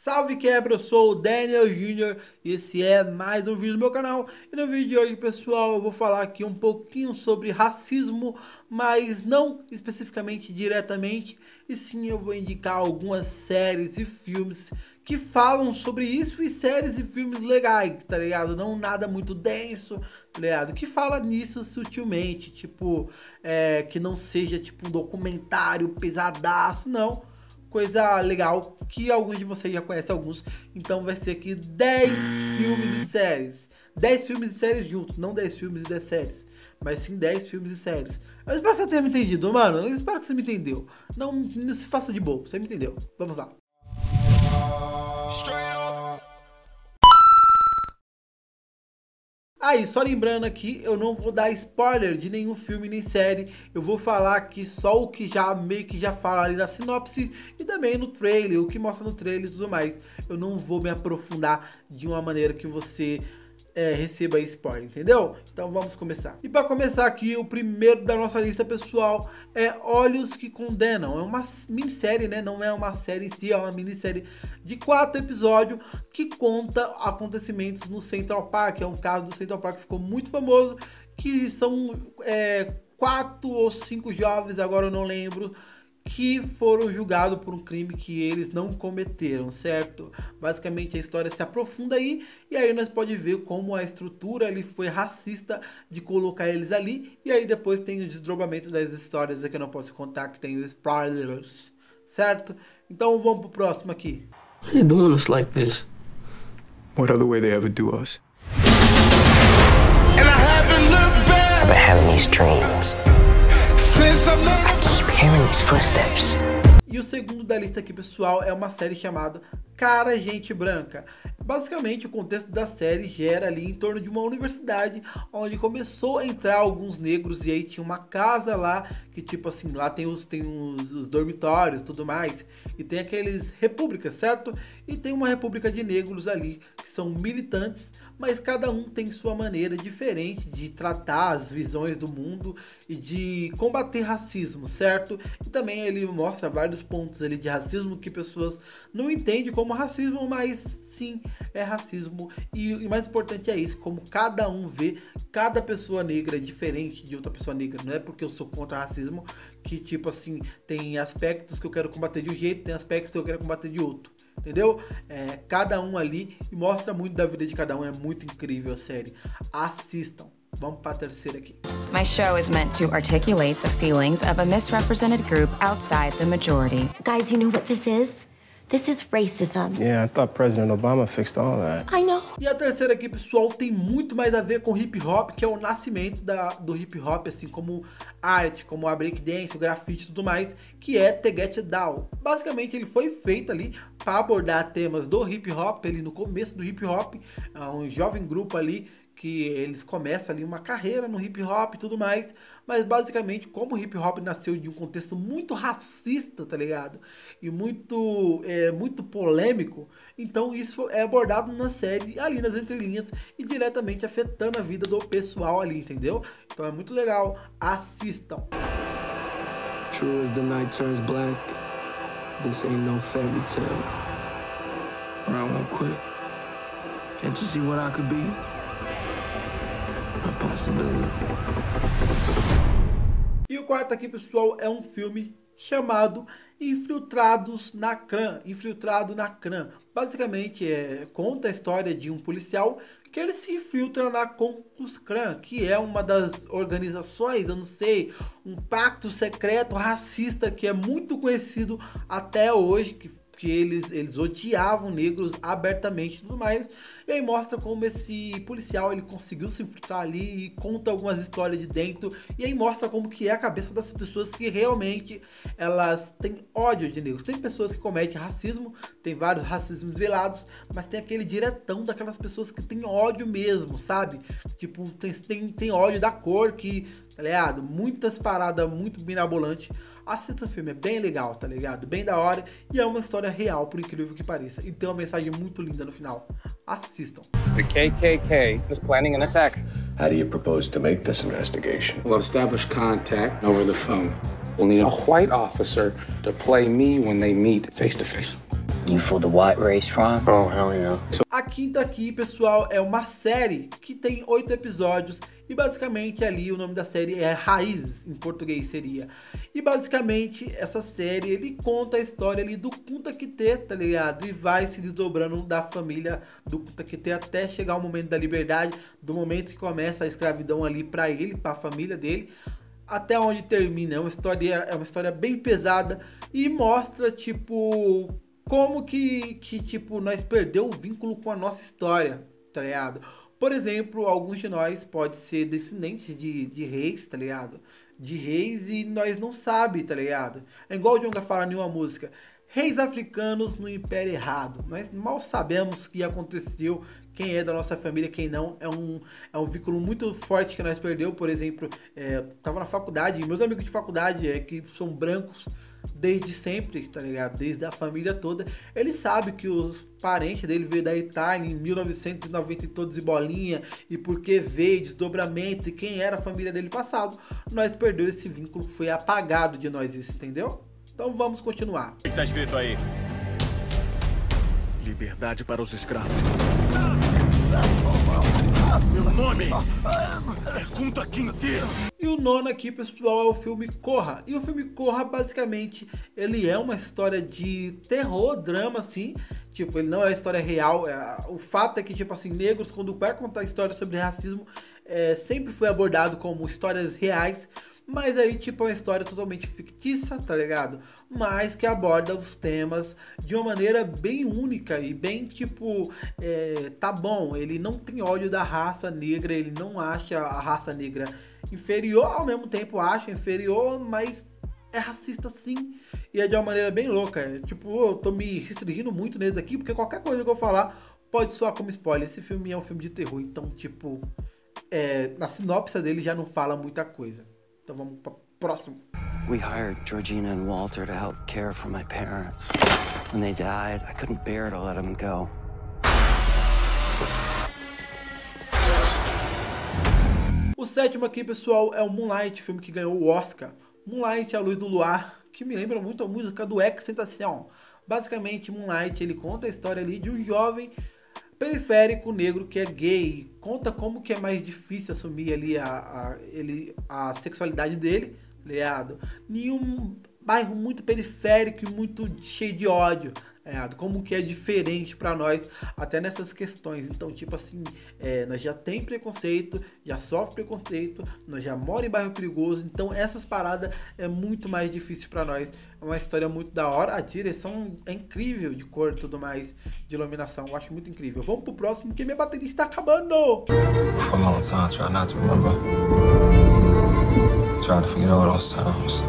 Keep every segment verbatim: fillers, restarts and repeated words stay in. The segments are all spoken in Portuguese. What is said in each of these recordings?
Salve quebra, eu sou o Daniel Júnior e esse é mais um vídeo do meu canal. E no vídeo de hoje, pessoal, eu vou falar aqui um pouquinho sobre racismo, mas não especificamente diretamente, e sim eu vou indicar algumas séries e filmes que falam sobre isso, e séries e filmes legais, tá ligado? Não nada muito denso, tá ligado? Que fala nisso sutilmente, tipo, é, que não seja tipo um documentário pesadaço, não. Coisa legal, que alguns de vocês já conhecem alguns. Então vai ser aqui dez filmes e séries. dez filmes e séries juntos, não dez filmes e dez séries. Mas sim dez filmes e séries. Eu espero que você tenha me entendido, mano. Eu espero que você me entendeu. Não, não se faça de bobo, você me entendeu. Vamos lá. Aí, só lembrando aqui, eu não vou dar spoiler de nenhum filme nem série. Eu vou falar aqui só o que já meio que já fala ali na sinopse e também no trailer, o que mostra no trailer e tudo mais. Eu não vou me aprofundar de uma maneira que você é, receba spoiler, entendeu? Então vamos começar. E para começar aqui, o primeiro da nossa lista, pessoal, é Olhos que Condenam. É uma minissérie, né? Não é uma série em si, é uma minissérie de quatro episódios que conta acontecimentos no Central Park. É um caso do Central Park que ficou muito famoso, que são é, quatro ou cinco jovens, agora eu não lembro, que foram julgados por um crime que eles não cometeram, certo? Basicamente a história se aprofunda aí, e aí nós podemos ver como a estrutura ali foi racista de colocar eles ali, e aí depois tem o desdobramento das histórias que eu não posso contar, que tem os spoilers, certo? Então vamos pro próximo aqui. Why are you doing us like this? What other way they ever do us? And I haven't looked back. I've been having these dreams. Since I made I keep hearing these footsteps. E o segundo da lista aqui, pessoal, é uma série chamada Cara, Gente Branca. Basicamente, o contexto da série gera ali em torno de uma universidade onde começou a entrar alguns negros, e aí tinha uma casa lá que, tipo assim, lá tem os, tem os, os dormitórios e tudo mais, e tem aqueles repúblicas, certo? E tem uma república de negros ali que são militantes, mas cada um tem sua maneira diferente de tratar as visões do mundo e de combater racismo, certo? E também ele mostra vários pontos ali de racismo que pessoas não entendem como racismo, mas sim, é racismo. E o mais importante é isso, como cada um vê cada pessoa negra diferente de outra pessoa negra. Não é porque eu sou contra racismo que, tipo assim, tem aspectos que eu quero combater de um jeito, tem aspectos que eu quero combater de outro. Entendeu? É, cada um ali, e mostra muito da vida de cada um. É muito incrível a série. Assistam. Vamos para a terceira aqui. My show is meant to articulate the feelings of a misrepresented group outside the majority. Guys, you know what this is? This is racism. Yeah, I thought President Obama fixed all that. I know. E a terceira aqui, pessoal, tem muito mais a ver com hip hop, que é o nascimento da, do hip hop, assim como arte, como a breakdance, o grafite e tudo mais, que é The Get Down. Basicamente, ele foi feito ali para abordar temas do hip hop, ali no começo do hip hop, um jovem grupo ali, que eles começam ali uma carreira no hip hop e tudo mais, mas basicamente como o hip hop nasceu de um contexto muito racista, tá ligado? E muito, é, muito polêmico, então isso é abordado na série, ali nas entrelinhas, e diretamente afetando a vida do pessoal ali, entendeu? Então é muito legal, assistam. True as the night turns black, this ain't no fairy tale. But I won't quit. Can't you see what I could be? A possibility. E o quarto aqui, pessoal, é um filme chamado Infiltrados na Klan. Infiltrado na Klan. Basicamente, é, conta a história de um policial que ele se infiltra na Ku Klux Klan, que é uma das organizações, eu não sei, um pacto secreto racista que é muito conhecido até hoje, que que eles, eles odiavam negros abertamente e tudo mais. E aí mostra como esse policial ele conseguiu se infiltrar ali e conta algumas histórias de dentro. E aí mostra como que é a cabeça das pessoas que realmente elas têm ódio de negros. Tem pessoas que cometem racismo, tem vários racismos velados, mas tem aquele diretão daquelas pessoas que tem ódio mesmo, sabe? Tipo, tem, tem, tem ódio da cor que, tá ligado? Muitas paradas muito mirabolantes. Assista o filme, é bem legal, tá ligado? Bem da hora, e é uma história real, por incrível que pareça. E tem uma mensagem muito linda no final. Assistam. The K K K is planning an attack. How do you propose to make this investigation? We'll establish contact over the phone. We'll need a white officer to play me when they meet face to face. You for the white race, Ron? Oh, hell yeah. A quinta aqui, pessoal, é uma série que tem oito episódios e basicamente ali o nome da série é Raízes, em português seria. E basicamente essa série, ele conta a história ali do Kunta Kinte, tá ligado? E vai se desdobrando da família do Kunta Kinte até chegar o momento da liberdade, do momento que começa a escravidão ali pra ele, pra família dele, até onde termina. É uma história, é uma história bem pesada e mostra, tipo, como que, que tipo, nós perdeu o vínculo com a nossa história, tá ligado? Por exemplo, alguns de nós pode ser descendentes de, de reis, tá ligado? De reis e nós não sabe, tá ligado? É igual o Djonga fala em uma música, reis africanos no império errado. Nós mal sabemos o que aconteceu, quem é da nossa família, quem não. É um, é um vínculo muito forte que nós perdeu. Por exemplo, é, tava na faculdade, meus amigos de faculdade é, que são brancos desde sempre, tá ligado? Desde a família toda. Ele sabe que os parentes dele veio da Itália em mil novecentos e noventa e todos e bolinha, e porque veio, desdobramento, e quem era a família dele passado. Nós perdemos esse vínculo, foi apagado de nós isso, entendeu? Então vamos continuar. O que tá escrito aí? Liberdade para os escravos. Meu nome é Kunta Kinte. E o nono aqui, pessoal, é o filme Corra. E o filme Corra, basicamente, ele é uma história de terror, drama, assim. Tipo, ele não é história real. É, o fato é que, tipo assim, negros, quando vai contar histórias sobre racismo, é, sempre foi abordado como histórias reais. Mas aí, tipo, é uma história totalmente fictícia, tá ligado? Mas que aborda os temas de uma maneira bem única e bem, tipo, é, tá bom, ele não tem ódio da raça negra, ele não acha a raça negra inferior, ao mesmo tempo acha inferior, mas é racista sim. E é de uma maneira bem louca. É, tipo, eu tô me restringindo muito nele daqui, porque qualquer coisa que eu falar pode soar como spoiler. Esse filme é um filme de terror, então, tipo, é, na sinopse dele já não fala muita coisa. Então vamos para o próximo. We hired Georgina and Walter to help care for my parents. When they died, I couldn't bear to let them go. O sétimo aqui, pessoal, é o Moonlight, filme que ganhou o Oscar. Moonlight, A Luz do Luar, que me lembra muito a música do X-Tentacion. Basicamente, Moonlight, ele conta a história ali de um jovem periférico negro que é gay, conta como que é mais difícil assumir ali a, a, ele, a sexualidade dele, ligado? Em um bairro muito periférico e muito cheio de ódio, ligado? Como que é diferente pra nós, até nessas questões. Então, tipo assim, é, nós já tem preconceito, já sofre preconceito, nós já mora em bairro perigoso, então essas paradas é muito mais difícil pra nós. É uma história muito da hora, a direção é incrível de cor e tudo mais, de iluminação, eu acho muito incrível. Vamos pro próximo, porque minha bateria está acabando! For a long time, try not to remember. Try to forget all those times.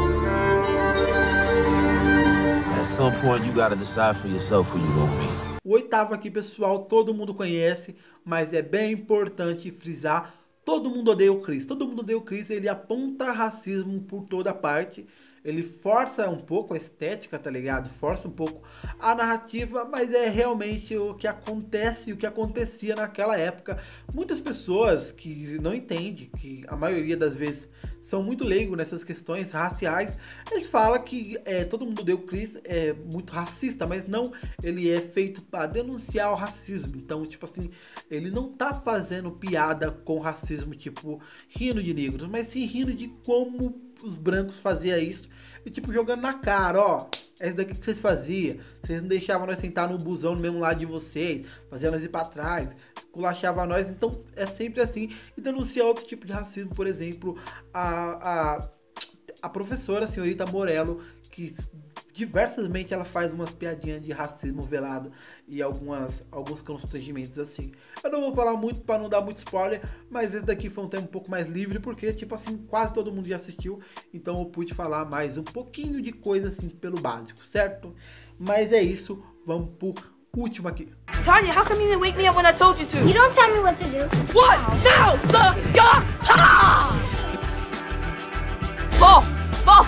At some point, you gotta decide for yourself who you gonna be. O oitavo aqui, pessoal, todo mundo conhece, mas é bem importante frisar, todo mundo odeia o Chris. Todo mundo odeia o Chris, ele aponta racismo por toda parte. Ele força um pouco a estética, tá ligado? Força um pouco a narrativa, mas é realmente o que acontece, o que acontecia naquela época. Muitas pessoas que não entendem, que a maioria das vezes são muito leigos nessas questões raciais, eles falam que é, todo mundo deu Chris é muito racista, mas não, ele é feito para denunciar o racismo. Então, tipo assim, ele não tá fazendo piada com racismo, tipo, rindo de negros, mas sim rindo de como os brancos faziam isso e tipo jogando na cara, ó, é isso daqui que vocês faziam, vocês não deixavam nós sentar no busão no mesmo lado de vocês, faziam nós ir pra trás, culachava nós, então é sempre assim. E denuncia outro tipo de racismo, por exemplo, a, a, a professora, a senhorita Morello, que diversamente ela faz umas piadinhas de racismo velado e algumas, alguns constrangimentos assim. Eu não vou falar muito para não dar muito spoiler, mas esse daqui foi um tema um pouco mais livre, porque tipo assim, quase todo mundo já assistiu, então eu pude falar mais um pouquinho de coisa assim pelo básico, certo? Mas é isso, vamos pro último aqui. Tanya, how come you didn't wake me up when I told you to? You don't tell me what to do. What? Now, sucker! Ha! Ball! Ball!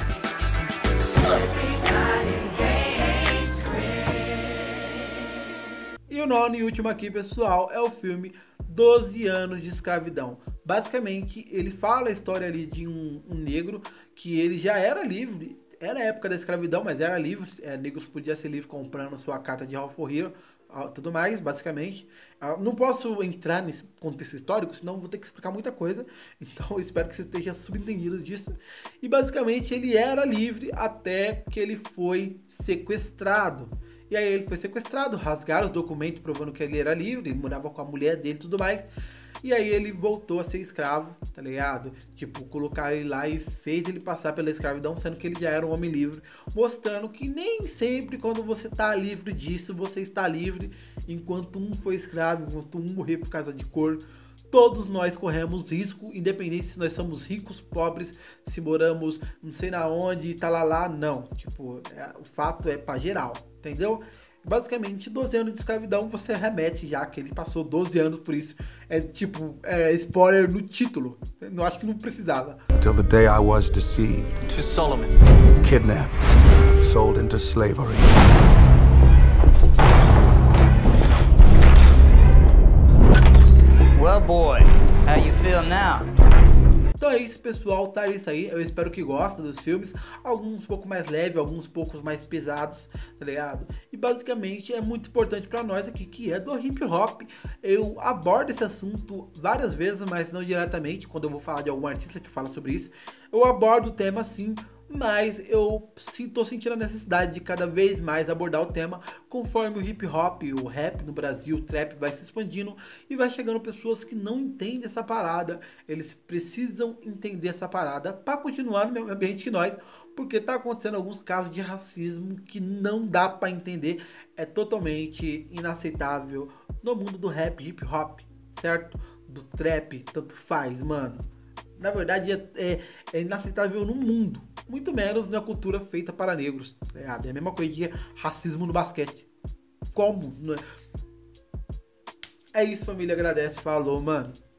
E o nono e último aqui, pessoal, é o filme doze anos de escravidão. Basicamente, ele fala a história ali de um, um negro que ele já era livre, era a época da escravidão, mas era livre, é, negros podiam ser livres comprando sua carta de Hall for Hero, tudo mais, basicamente. Não posso entrar nesse contexto histórico, senão vou ter que explicar muita coisa, então eu espero que você esteja subentendido disso. E basicamente ele era livre até que ele foi sequestrado. E aí ele foi sequestrado, rasgaram os documentos provando que ele era livre, ele morava com a mulher dele e tudo mais. E aí ele voltou a ser escravo, tá ligado? Tipo, colocaram ele lá e fez ele passar pela escravidão, sendo que ele já era um homem livre. Mostrando que nem sempre quando você tá livre disso, você está livre. Enquanto um foi escravo, enquanto um morrer por causa de cor. Todos nós corremos risco, independente se nós somos ricos, pobres, se moramos não sei na onde, tá lá lá, não. Tipo, é, o fato é pra geral, entendeu? Basicamente, doze anos de escravidão, você remete já que ele passou doze anos por isso. É tipo, é, spoiler no título. Eu acho que não precisava. Until the day I was deceived. To Solomon. Kidnapped. Sold into slavery. Well, boy, how you feel now? Então é isso, pessoal, tá isso aí. Eu espero que gostem dos filmes. Alguns um pouco mais leves, alguns poucos mais pesados, tá ligado? E basicamente é muito importante pra nós aqui, que é do hip hop. Eu abordo esse assunto várias vezes, mas não diretamente. Quando eu vou falar de algum artista que fala sobre isso, eu abordo o tema sim. Mas eu estou sentindo a necessidade de cada vez mais abordar o tema conforme o hip hop, o rap no Brasil, o trap vai se expandindo e vai chegando pessoas que não entendem essa parada. Eles precisam entender essa parada para continuar no mesmo ambiente que nós, porque tá acontecendo alguns casos de racismo que não dá para entender, é totalmente inaceitável no mundo do rap, hip hop, certo? Do trap, tanto faz, mano. Na verdade, é, é, é inaceitável no mundo. Muito menos na cultura feita para negros. É, é a mesma coisa de racismo no basquete. Como? É isso, família. Agradece. Falou, mano.